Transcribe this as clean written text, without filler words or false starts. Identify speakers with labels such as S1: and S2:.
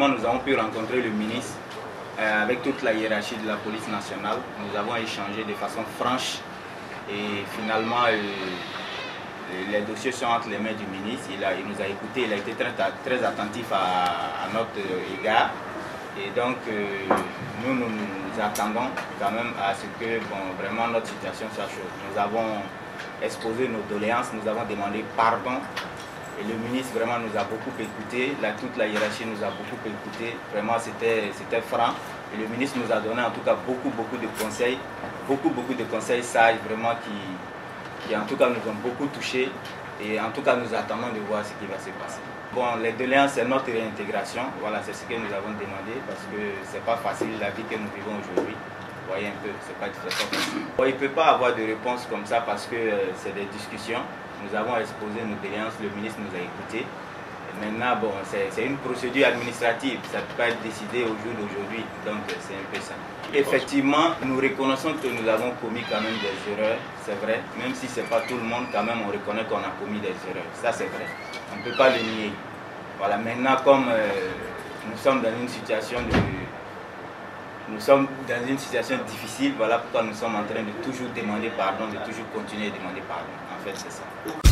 S1: Nous avons pu rencontrer le ministre avec toute la hiérarchie de la police nationale. Nous avons échangé de façon franche et finalement les dossiers sont entre les mains du ministre. Il nous a écoutés, il a été très attentif à notre égard. Et donc nous attendons quand même à ce que vraiment notre situation soit chaude. Nous avons exposé nos doléances, nous avons demandé pardon. Et le ministre vraiment nous a beaucoup écouté, toute la hiérarchie nous a beaucoup écouté, vraiment c'était franc. Et le ministre nous a donné en tout cas beaucoup de conseils, beaucoup de conseils sages vraiment qui en tout cas nous ont beaucoup touchés. Et en tout cas nous attendons de voir ce qui va se passer. Bon, les doléances c'est notre réintégration, voilà c'est ce que nous avons demandé parce que c'est pas facile la vie que nous vivons aujourd'hui. Vous voyez un peu, c'est pas facile. Bon, il ne peut pas avoir de réponse comme ça parce que c'est des discussions. Nous avons exposé nos doléances, le ministre nous a écoutés. Et maintenant, bon, c'est une procédure administrative, ça ne peut pas être décidé au jour d'aujourd'hui, donc c'est un peu ça. Effectivement, nous reconnaissons que nous avons commis quand même des erreurs, c'est vrai, même si ce n'est pas tout le monde, quand même on reconnaît qu'on a commis des erreurs, ça c'est vrai, on ne peut pas le nier. Voilà, maintenant comme nous sommes dans une situation difficile, voilà pourquoi nous sommes en train de toujours demander pardon, de toujours continuer à demander pardon. En fait, c'est ça.